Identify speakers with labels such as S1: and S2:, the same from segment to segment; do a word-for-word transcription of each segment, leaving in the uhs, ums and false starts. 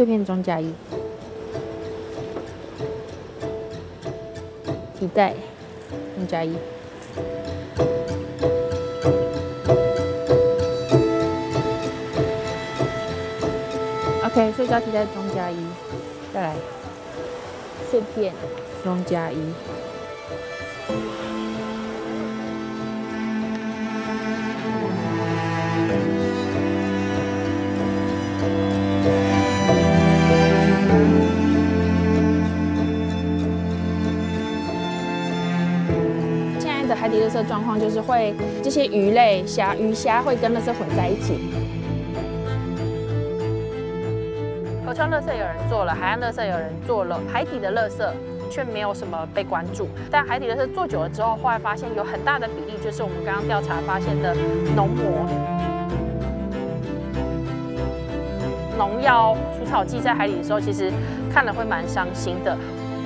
S1: 碎片中加一，提袋中加一。 OK， 塑胶提袋中加一，再来碎片中加一。现在的海底垃圾状况就是会这些鱼类、虾、鱼虾会跟垃圾混在一起。 河川垃圾有人做了，海岸垃圾有人做了，海底的垃圾却没有什么被关注。但海底垃圾做久了之后，后来发现有很大的比例就是我们刚刚调查发现的农膜、农药、除草剂在海里的时候，其实看了会蛮伤心的。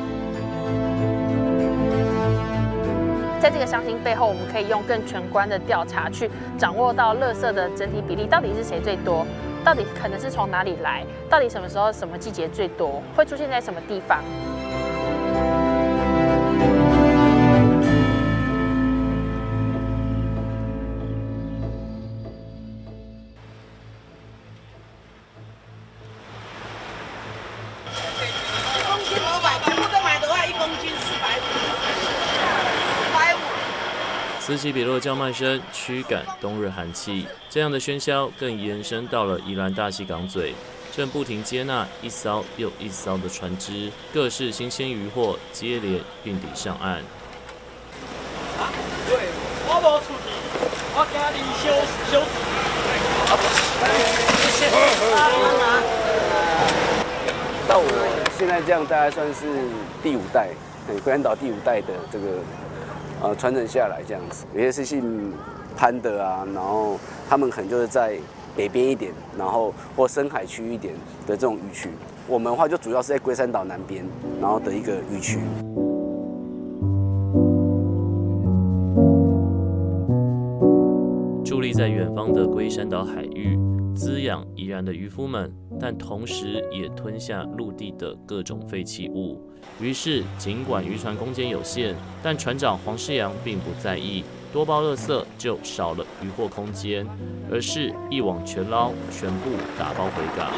S1: 在这个伤心背后，我们可以用更全观的调查去掌握到垃圾的整体比例到底是谁最多。 到底可能是从哪里来？到底什么时候、什么季节最多？会出现在什么地方？
S2: 一公斤五百，全部都买的话，一公斤四百五，四百五。
S3: 此起彼落的叫卖声驱赶冬日寒气，这样的喧嚣更延伸到了宜兰大溪港嘴，正不停接纳一艘又一艘的船只，各式新鲜渔获接连运抵上岸。
S2: 啊，对，我无出去，我今日休休息。
S4: 到我现在这样，大概算是第五代，龟山岛第五代的这个。 呃，传承下来这样子，有些是姓潘的啊，然后他们可能就是在北边一点，然后或深海区一点的这种渔区。我们的话就主要是在龟山岛南边，然后的一个渔区。
S3: 伫立在远方的龟山岛海域，滋养宜兰的渔夫们，但同时也吞下陆地的各种废弃物。 于是，尽管渔船空间有限，但船长黄世阳并不在意，多包垃圾就少了渔获空间，而是一网全捞，全部打包回港。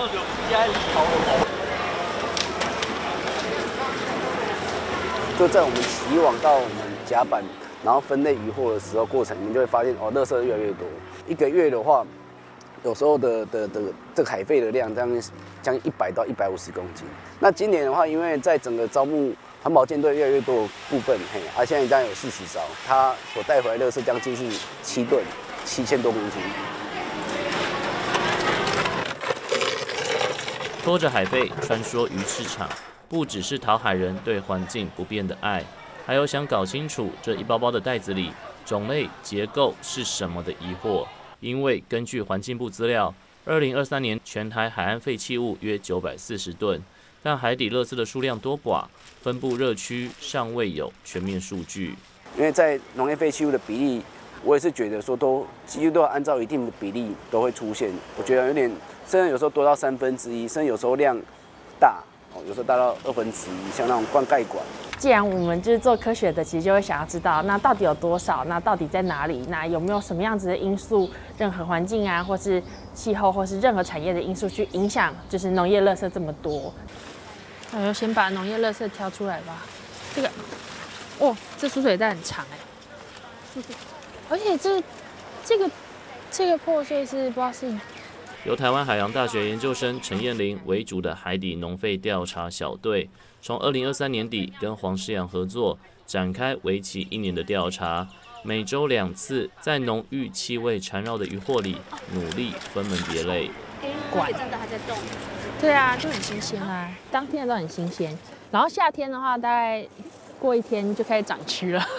S4: 就在我们起网到我们甲板，然后分类渔获的时候，过程你们就会发现哦，垃圾越来越多。一个月的话，有时候的的的这个海废的量，将将一百到一百五十公斤。那今年的话，因为在整个招募环保舰队越来越多的部分，嘿，啊，现在大概有四十艘，它所带回来的垃圾将近是七吨，七千多公斤。
S3: 拖着海废穿梭鱼市场，不只是讨海人对环境不变的爱，还有想搞清楚这一包包的袋子里种类结构是什么的疑惑。因为根据环境部资料，二零二三年全台海岸废弃物约九百四十吨，但海底垃圾的数量多寡、分布热区尚未有全面数据。
S4: 因为在农业废弃物的比例，我也是觉得说都几乎都要按照一定的比例都会出现。我觉得有点，甚至有时候多到三分之一，甚至有时候量大，哦，有时候大到二分之一，像那种灌溉管。
S1: 既然我们就是做科学的，其实就会想要知道，那到底有多少？那到底在哪里？那有没有什么样子的因素，任何环境啊，或是气候，或是任何产业的因素去影响，就是农业垃圾这么多？那就先把农业垃圾挑出来吧。这个，哦，这输水带很长哎，而且这这个这个破碎是不知道是。
S3: 由台湾海洋大学研究生陈燕玲为主的海底农废调查小队，从二零二三年底跟黄世阳合作，展开为期一年的调查，每周两次，在浓郁气味缠绕的渔获里，努力分门别类。
S1: 管真的还在动。对啊，就很新鲜啊，当天的都很新鲜。然后夏天的话，大概过一天就开始长蛆了。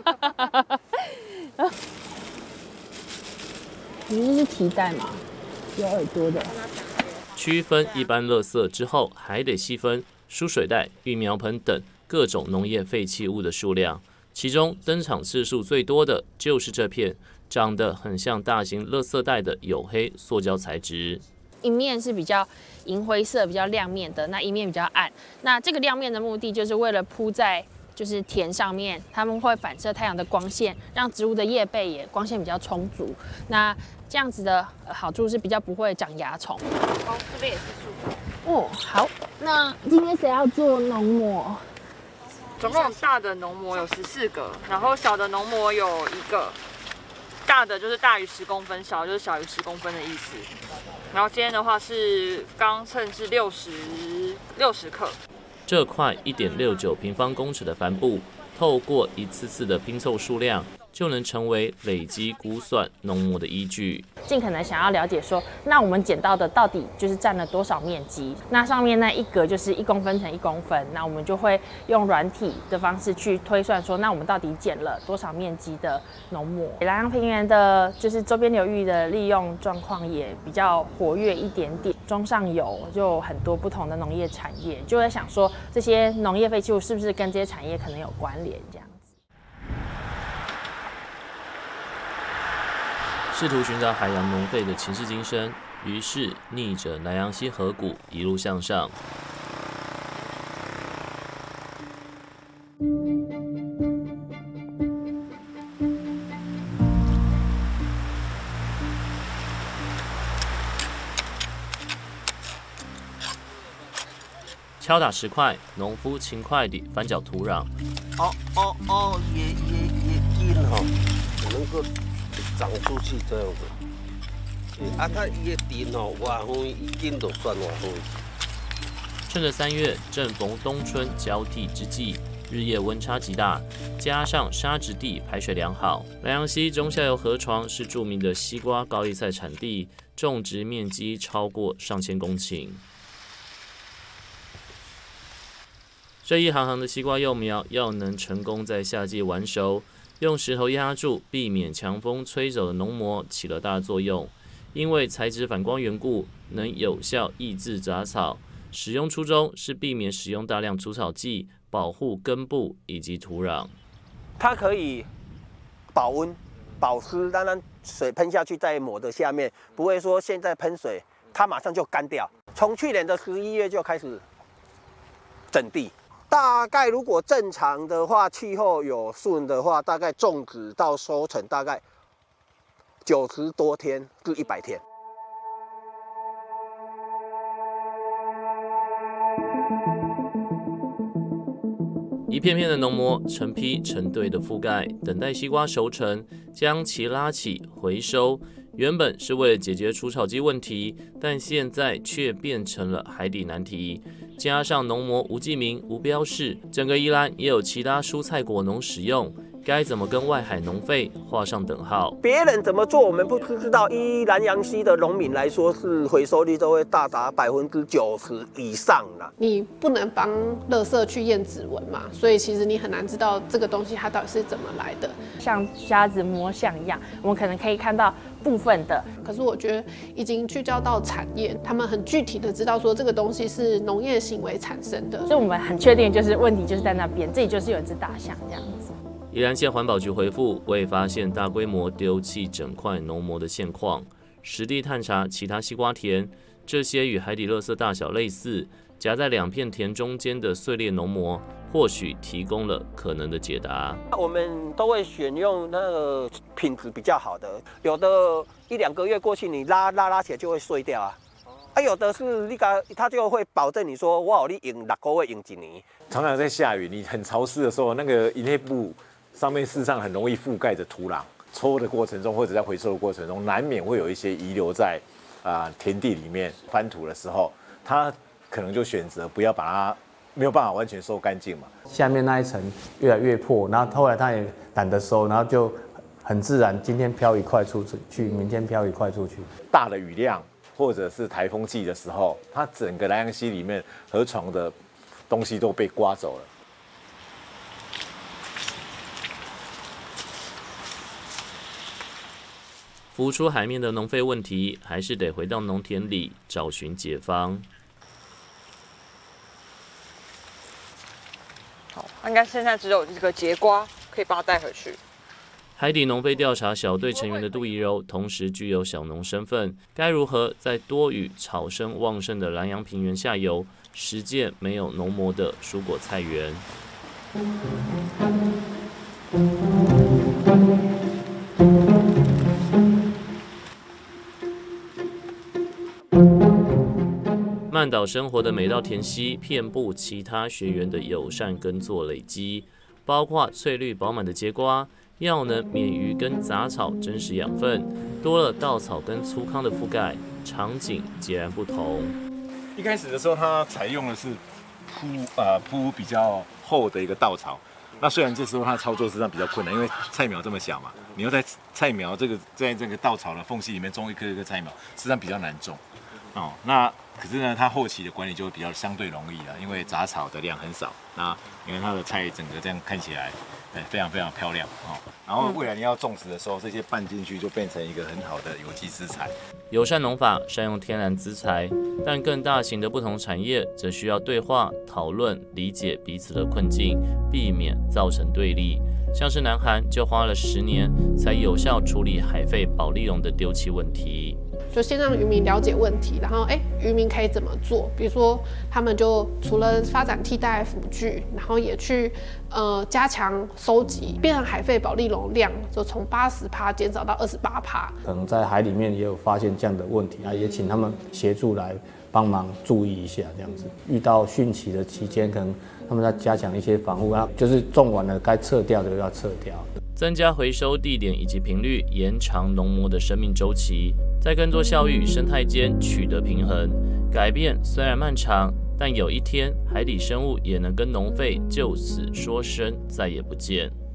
S1: 你这是提袋吗？有耳朵的。
S3: 区分一般垃圾之后，还得细分输水袋、育苗盆等各种农业废弃物的数量。其中登场次数最多的就是这片长得很像大型垃圾袋的黝黑塑胶材质。
S1: 一面是比较银灰色、比较亮面的，那一面比较暗。那这个亮面的目的就是为了铺在就是田上面，它们会反射太阳的光线，让植物的叶背也光线比较充足。那这样子的好处是比较不会长蚜虫。
S5: 哦，这边也是树。
S1: 哦，好，那今天谁要做农模？
S5: 总共大的农模有十四个，然后小的农模有一个。大的就是大于十公分，小的就是小于十公分的意思。然后今天的话是钢秤是六十六十克。
S3: 这块一点六九平方公尺的帆布，透过一次次的拼凑数量，就能成为累积估算农模的依据。
S1: 尽可能想要了解说，那我们捡到的到底就是占了多少面积？那上面那一格就是一公分乘一公分，那我们就会用软体的方式去推算说，那我们到底捡了多少面积的农模？南洋平原的就是周边流域的利用状况也比较活跃一点点，中上游就有很多不同的农业产业，就会想说这些农业废弃物是不是跟这些产业可能有关联这样。
S3: 试图寻找海洋农废的前世今生，于是逆着南洋溪河谷一路向上。敲打石块，农夫勤快地翻搅土壤。
S6: 哦哦哦，也也也硬哦，能够长出去这样子。啊，它伊个田哦，外方已经就算外方。
S3: 趁着三月正逢冬春交替之际，日夜温差极大，加上沙质地排水良好，南洋溪中下游河床是著名的西瓜高丽菜产地，种植面积超过上千公顷。这一行行的西瓜幼苗要能成功在夏季完熟，用石头压住，避免强风吹走的农膜起了大作用。因为材质反光缘故，能有效抑制杂草。使用初衷是避免使用大量除草剂，保护根部以及土壤。
S7: 它可以保温、保湿，当然水喷下去在抹的下面，不会说现在喷水它马上就干掉。从去年的十一月就开始整地。大概如果正常的话，气候有顺的话，大概种植到收成大概九十多天至一百天。
S3: 一片片的农膜成批成对的覆盖，等待西瓜熟成，将其拉起回收。原本是为了解决除草剂问题，但现在却变成了海底难题。加上农膜无记名、无标示，整个宜兰也有其他蔬菜果农使用，该怎么跟外海农废画上等号？
S7: 别人怎么做我们不知道。依南洋溪的农民来说，是回收率都会大达百分之九十以上了。
S8: 你不能帮垃圾去验指纹嘛，所以其实你很难知道这个东西它到底是怎么来的。
S1: 像瞎子摸象一样，我们可能可以看到部分的。
S8: 可是我觉得已经聚焦到产业，他们很具体的知道说这个东西是农业行为产生的，
S1: 所以我们很确定就是问题就是在那边，这里就是有一只大象这样子。
S3: 宜兰县环保局回复，未发现大规模丢弃整块农膜的现况。实地探查其他西瓜田，这些与海底垃圾大小类似，夹在两片田中间的碎裂农膜，或许提供了可能的解答。
S7: 我们都会选用那个品质比较好的，有的一两个月过去，你拉拉拉起来就会碎掉啊。啊，有的是你个，他就会保证你说，我有你用六个月用一年。
S9: 常常在下雨，你很潮湿的时候，那个营业部上面事实上很容易覆盖着土壤，抽的过程中或者在回收的过程中，难免会有一些遗留在啊、呃、田地里面。翻土的时候，他可能就选择不要把它没有办法完全收干净嘛。
S10: 下面那一层越来越破，然后后来他也懒得收，然后就很自然，今天飘一块出去，明天飘一块出去。
S9: 大的雨量或者是台风季的时候，它整个南洋溪里面河床的东西都被刮走了。
S3: 浮出海面的农废问题，还是得回到农田里找寻解方。
S5: 好，应该现在只有这个节瓜可以把它带回去。
S3: 海底农废调查小队成员的杜怡柔，同时具有小农身份，该如何在多雨、草生旺盛的南洋平原下游，实践没有农模的蔬果菜园？曼岛生活的每道田溪，遍布其他学员的友善耕作累积，包括翠绿饱满的节瓜。要能免于跟杂草争食养分，多了稻草跟粗糠的覆盖，场景截然不同。
S9: 一开始的时候，它采用的是铺呃铺比较厚的一个稻草。那虽然这时候它操作实际上比较困难，因为菜苗这么小嘛，你要在菜苗这个在这个稻草的缝隙里面种一颗一颗菜苗，实际上比较难种。哦，那可是呢，它后期的管理就会比较相对容易了，因为杂草的量很少。那因为它的菜整个这样看起来。哎，非常非常漂亮哦。然后未来你要种植的时候，这些拌进去就变成一个很好的有机资材。
S3: 友善农法善用天然资材，但更大型的不同产业则需要对话、讨论、理解彼此的困境，避免造成对立。像是南韩就花了十年才有效处理海废保利龙的丢弃问题。
S8: 就先让渔民了解问题，然后哎，渔民可以怎么做？比如说，他们就除了发展替代辅具，然后也去呃加强收集，变成海废保利龙量就从八十趴减少到二十八趴。
S10: 可能在海里面也有发现这样的问题啊，也请他们协助来帮忙注意一下，这样子。遇到汛期的期间，可能他们在加强一些防护啊，就是种完了该撤掉的要撤掉。
S3: 增加回收地点以及频率，延长农模的生命周期，在耕作效率与生态间取得平衡。改变虽然漫长，但有一天海底生物也能跟农废就此说声再也不见。